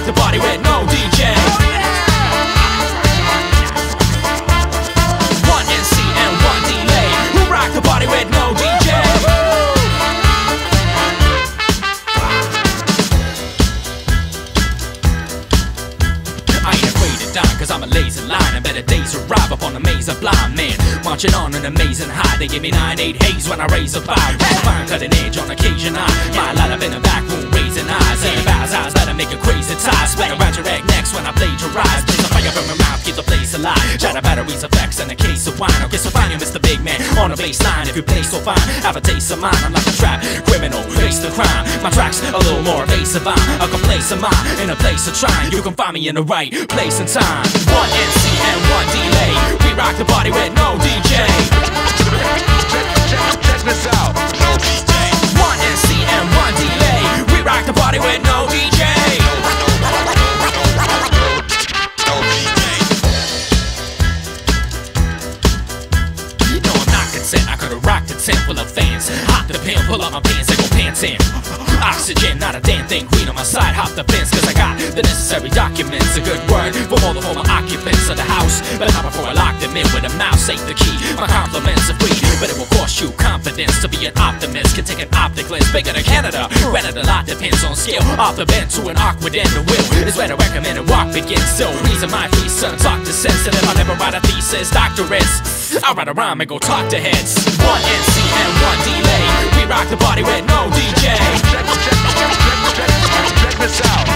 the party with no DJ. One NC and one delay. We rock the party with no DJ. I ain't afraid to die, cause I'm a lazy line. And better days arrive upon a maze of blind men marching on an amazing high. They give me 9-8 haze when I raise a bar. Fine cutting edge on occasion. My light up in the back room raising eyes. And bows eyes that'll make a crazy tie. Splat around your egg next when I plagiarize. Blaze a fire from my mouth, keep the place alive. Shatter batteries, effects, and a case of wine. I'll get so fine, you Mr. Big Man on the baseline. If you play so fine, have a taste of mine. I'm like a trap criminal, face the crime. My track's a little more evasive. I'm a complacent mind in a place of trying. You can find me in the right place and time. One NC and one delay. We rock the party with no DJ. Check this out. No DJ. One NC and one delay. We rock the party with no DJ. No DJ. No, I'm not content. I could've rocked a tent full of fans. Hop the pen, pull up my pants, and go pants in. Oxygen, not a damn thing. Green on my side, hop the fence, cause I got the necessary documents. A good word from all the former occupants of the house. But not before I lock them in with a mouse, ain't the key. My compliments are free, but it will cost you confidence. To be an optimist can take an optic lens bigger than Canada. Granted, a lot depends on skill. Off the bend to an awkward end, the will is where to recommend and walk begins. So reason my free son talk to sensitive. I'll never write a thesis, doctorates. I'll write a rhyme and go talk to heads. One NC and one delay. We rock the party with no DJ. Check this out.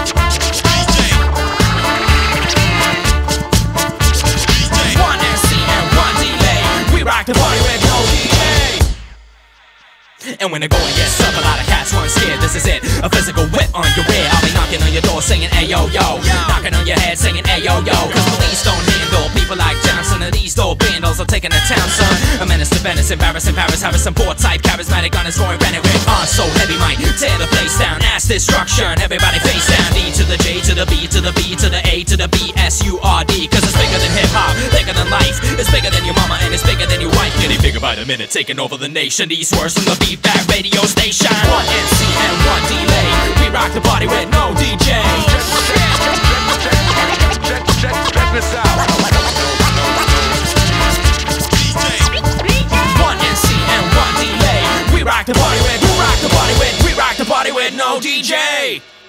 One NC and one delay. We rock the party with no DJ. And when the going gets up, a lot of cats weren't scared. This is it, a physical whip on your rear. I'll be knocking on your door singing ayo yo, knocking on your head singing ayo yo. Cause police don't handle people like Johnson. And these dope vandals are taking the town, son. A menace to Venice, embarrassing Paris, Harrison, poor type, charismatic on his roaring granite with on so heavy might tear the place down. Ass destruction, everybody face down. D to the J to the B to the B to the A to the B S-U-R-D. Cause it's bigger than hip hop, bigger than life. It's bigger than your mama and it's bigger than your wife. Getting bigger by the minute, taking over the nation. These words from the Beatback radio station. One NC and one delay. We rock the party with no DJ. Check this out. One NC and one delay. We rock the party with no DJ.